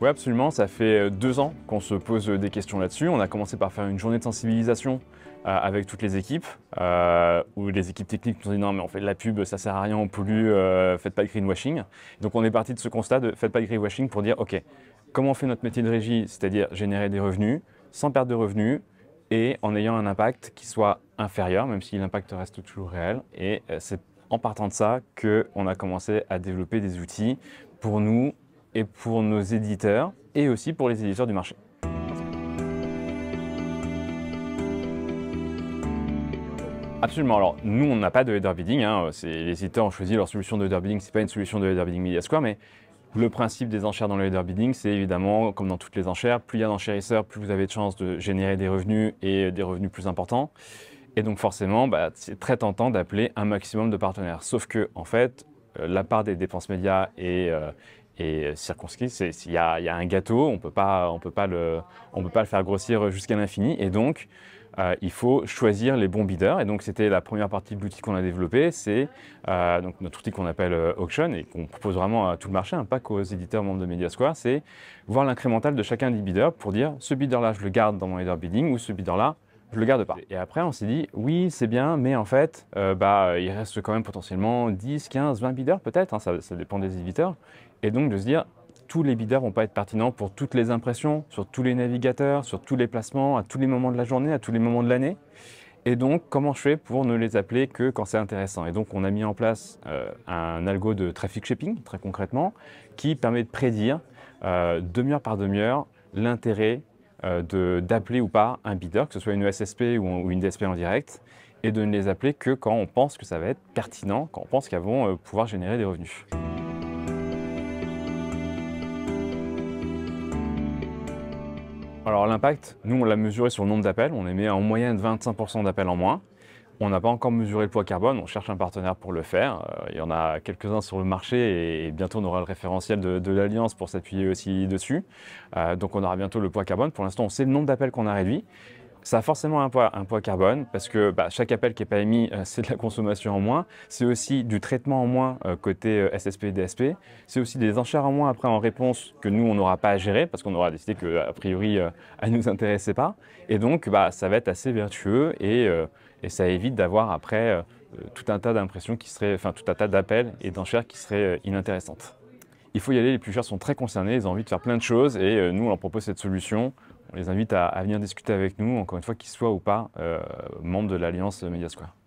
Oui, absolument. Ça fait 2 ans qu'on se pose des questions là-dessus. On a commencé par faire une journée de sensibilisation avec toutes les équipes, où les équipes techniques nous ont dit non mais on fait de la pub, ça sert à rien, on pollue, faites pas de greenwashing. Donc on est parti de ce constat de faites pas de greenwashing pour dire ok, comment on fait notre métier de régie, c'est-à-dire générer des revenus sans perdre de revenus et en ayant un impact qui soit inférieur, même si l'impact reste toujours réel. Et c'est en partant de ça qu'on a commencé à développer des outils pour nous et pour nos éditeurs et aussi pour les éditeurs du marché. Absolument. Alors, nous, on n'a pas de header bidding. Les éditeurs ont choisi leur solution de header bidding. Ce n'est pas une solution de header bidding Mediasquare, mais le principe des enchères dans le header bidding, c'est évidemment, comme dans toutes les enchères, plus il y a d'enchérisseurs, plus vous avez de chances de générer des revenus et des revenus plus importants. Et donc, forcément, c'est très tentant d'appeler un maximum de partenaires. Sauf que, en fait, la part des dépenses médias est circonscrit. Il y a un gâteau, on peut pas le faire grossir jusqu'à l'infini. Et donc, il faut choisir les bons bidders. Et donc, c'était la première partie de l'outil qu'on a développé. C'est donc notre outil qu'on appelle Auction et qu'on propose vraiment à tout le marché, pas qu'aux éditeurs membres de Mediasquare. C'est voir l'incrémental de chacun des bidders pour dire ce bidder-là, je le garde dans mon header bidding ou ce bidder-là, je le garde pas. Et après, on s'est dit, oui, c'est bien, mais en fait, il reste quand même potentiellement 10, 15, 20 bidders peut-être, ça dépend des éditeurs. Et donc de se dire, tous les bidders vont pas être pertinents pour toutes les impressions, sur tous les navigateurs, sur tous les placements, à tous les moments de la journée, à tous les moments de l'année. Et donc, comment je fais pour ne les appeler que quand c'est intéressant? Et donc, on a mis en place un algo de traffic shaping, très concrètement, qui permet de prédire demi-heure par demi-heure l'intérêt d'appeler ou pas un bidder, que ce soit une ESSP ou une DSP en direct, et de ne les appeler que quand on pense que ça va être pertinent, quand on pense qu'elles vont pouvoir générer des revenus. Alors l'impact, nous on l'a mesuré sur le nombre d'appels, on émet en moyenne 25% d'appels en moins. On n'a pas encore mesuré le poids carbone, on cherche un partenaire pour le faire. Il y en a quelques-uns sur le marché et bientôt on aura le référentiel de l'Alliance pour s'appuyer aussi dessus. Donc on aura bientôt le poids carbone. Pour l'instant, on sait le nombre d'appels qu'on a réduit. Ça a forcément un poids carbone parce que chaque appel qui n'est pas émis, c'est de la consommation en moins. C'est aussi du traitement en moins côté SSP et DSP. C'est aussi des enchères en moins après en réponse que nous, on n'aura pas à gérer parce qu'on aura décidé qu'a priori, elle ne nous intéressait pas. Et donc, ça va être assez vertueux et ça évite d'avoir après tout un tas d'impressions qui seraient, enfin tout un tas d'appels et d'enchères qui seraient inintéressantes. Il faut y aller, les publishers sont très concernés, ils ont envie de faire plein de choses et nous, on leur propose cette solution. On les invite à venir discuter avec nous, encore une fois, qu'ils soient ou pas membres de l'Alliance Mediasquare.